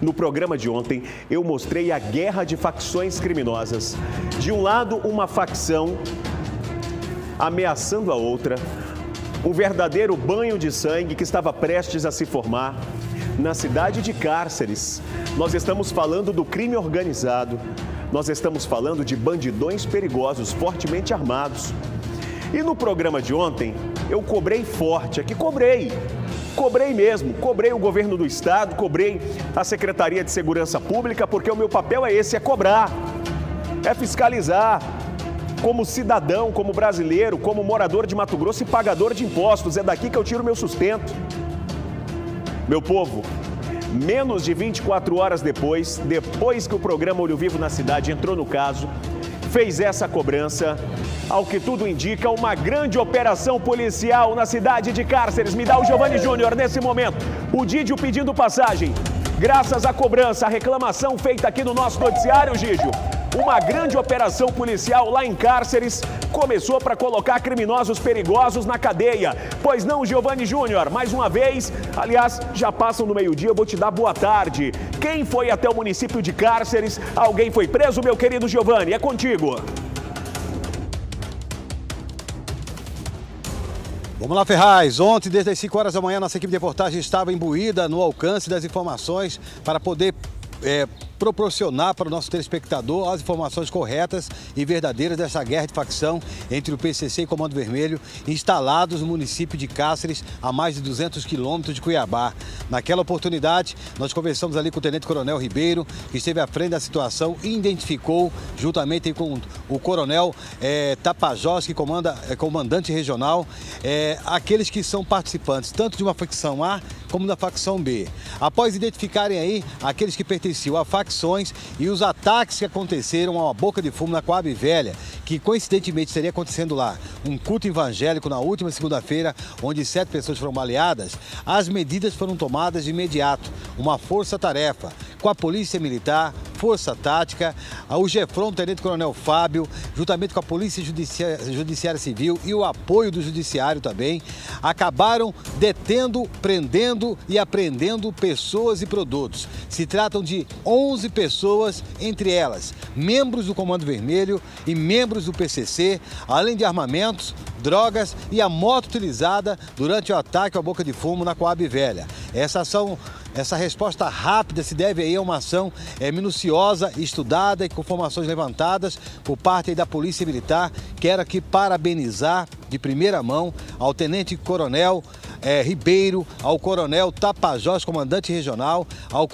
No programa de ontem, eu mostrei a guerra de facções criminosas. De um lado, uma facção ameaçando a outra, um verdadeiro banho de sangue que estava prestes a se formar na cidade de Cárceres. Nós estamos falando do crime organizado, nós estamos falando de bandidões perigosos, fortemente armados. E no programa de ontem, eu cobrei forte, aqui cobrei mesmo, cobrei o governo do estado, cobrei a Secretaria de Segurança Pública, porque o meu papel é esse, é cobrar, é fiscalizar. Como cidadão, como brasileiro, como morador de Mato Grosso e pagador de impostos, é daqui que eu tiro meu sustento. Meu povo, menos de 24 horas depois que o programa Olho Vivo na Cidade entrou no caso, fez essa cobrança, ao que tudo indica, uma grande operação policial na cidade de Cárceres. Me dá o Giovanni Júnior nesse momento. O Dídio pedindo passagem. Graças à cobrança, a reclamação feita aqui no nosso noticiário, Gígio, uma grande operação policial lá em Cárceres começou para colocar criminosos perigosos na cadeia. Pois não, Giovanni Júnior? Mais uma vez, aliás, já passam no meio-dia, eu vou te dar boa tarde. Quem foi até o município de Cárceres? Alguém foi preso, meu querido Giovanni? É contigo. Vamos lá, Ferraz. Ontem, desde as 5 horas da manhã, nossa equipe de reportagem estava imbuída no alcance das informações para poder proporcionar para o nosso telespectador as informações corretas e verdadeiras dessa guerra de facção entre o PCC e o Comando Vermelho, instalados no município de Cárceres, a mais de 200 quilômetros de Cuiabá. Naquela oportunidade, nós conversamos ali com o Tenente Coronel Ribeiro, que esteve à frente da situação e identificou, juntamente com o Coronel Tapajós, que comandante regional, aqueles que são participantes, tanto de uma facção A como da facção B. Após identificarem aí aqueles que pertenciam a facções e os ataques que aconteceram a uma boca de fumo na Coab Velha, que coincidentemente estaria acontecendo lá um culto evangélico na última segunda-feira, onde 7 pessoas foram baleadas, as medidas foram tomadas de imediato. Uma força-tarefa com a Polícia Militar, Força Tática, o Gefron, o Tenente Coronel Fábio, juntamente com a Polícia Judiciária Civil e o apoio do Judiciário também, acabaram detendo, prendendo e apreendendo pessoas e produtos. Se tratam de 11 pessoas, entre elas membros do Comando Vermelho e membros do PCC, além de armamentos, drogas e a moto utilizada durante o ataque à boca de fumo na Coab Velha. Essa resposta rápida se deve aí a uma ação minuciosa, estudada e com informações levantadas por parte aí da Polícia Militar. Quero aqui parabenizar de primeira mão ao Tenente Coronel Ribeiro, ao Coronel Tapajós, comandante regional,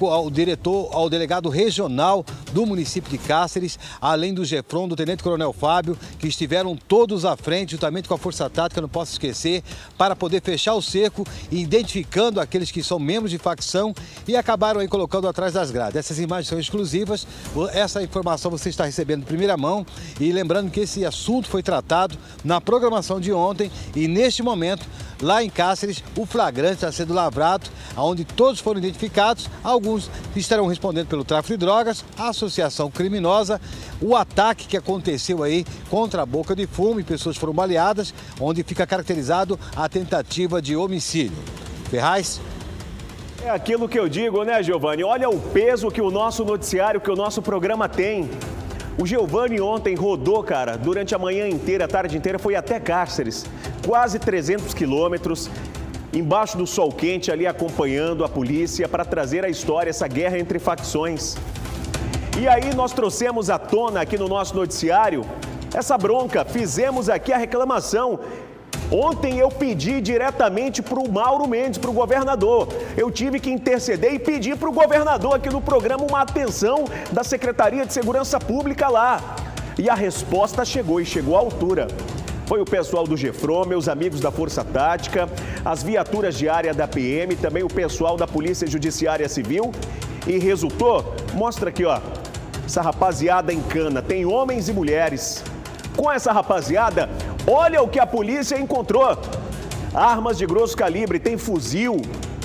ao delegado regional do município de Cárceres, além do Gefron, do Tenente Coronel Fábio, que estiveram todos à frente, juntamente com a Força Tática, não posso esquecer, para poder fechar o cerco, identificando aqueles que são membros de facção e acabaram aí colocando atrás das grades. Essas imagens são exclusivas, essa informação você está recebendo de primeira mão e lembrando que esse assunto foi tratado na programação de ontem e neste momento, lá em Cárceres, o flagrante está sendo lavrado, onde todos foram identificados, alguns estarão respondendo pelo tráfico de drogas, a associação criminosa, o ataque que aconteceu aí contra a boca de fumo e pessoas foram baleadas, onde fica caracterizado a tentativa de homicídio. Ferraz? É aquilo que eu digo, né, Giovanni? Olha o peso que o nosso noticiário, que o nosso programa tem. O Giovanni ontem rodou, cara, durante a manhã inteira, a tarde inteira, foi até Cárceres, quase 300 quilômetros, embaixo do sol quente ali acompanhando a polícia para trazer a história, essa guerra entre facções. E aí nós trouxemos à tona aqui no nosso noticiário essa bronca, fizemos aqui a reclamação. Ontem eu pedi diretamente para o Mauro Mendes, para o governador. Eu tive que interceder e pedir para o governador aqui no programa uma atenção da Secretaria de Segurança Pública lá. E a resposta chegou, e chegou à altura. Foi o pessoal do Gefron, meus amigos da Força Tática, as viaturas de área da PM, também o pessoal da Polícia Judiciária Civil. E resultou, mostra aqui, ó, essa rapaziada em cana, tem homens e mulheres. Com essa rapaziada, olha o que a polícia encontrou. Armas de grosso calibre, tem fuzil,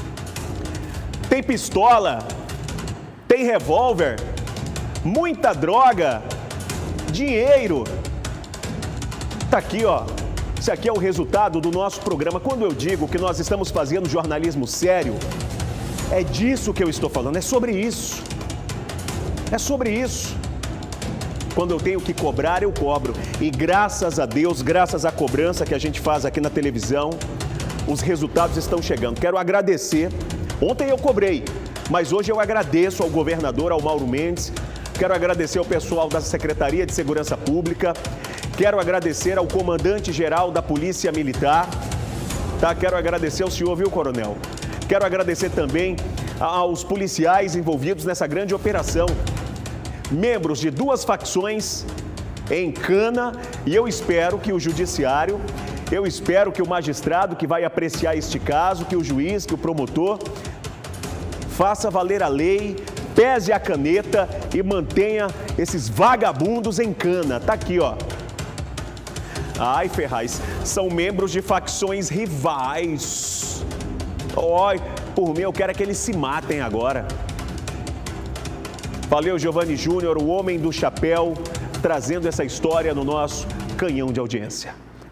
tem pistola, tem revólver, muita droga, dinheiro. Tá aqui, ó. Isso aqui é o resultado do nosso programa. Quando eu digo que nós estamos fazendo jornalismo sério, É disso que eu estou falando, é sobre isso. É sobre isso. Quando eu tenho que cobrar, eu cobro. E graças a Deus, graças à cobrança que a gente faz aqui na televisão, os resultados estão chegando. Quero agradecer. Ontem eu cobrei, mas hoje eu agradeço ao governador, ao Mauro Mendes. Quero agradecer ao pessoal da Secretaria de Segurança Pública. Quero agradecer ao comandante-geral da Polícia Militar. Tá? Quero agradecer ao senhor, viu, coronel? Quero agradecer também aos policiais envolvidos nessa grande operação. Membros de duas facções em cana, e eu espero que o judiciário, eu espero que o magistrado que vai apreciar este caso, que o juiz, que o promotor, faça valer a lei, pese a caneta e mantenha esses vagabundos em cana. Tá aqui, ó. Ai, Ferraz, são membros de facções rivais. Oi, por mim eu quero que eles se matem agora. Valeu, Giovanni Júnior, o homem do chapéu, trazendo essa história no nosso canhão de audiência.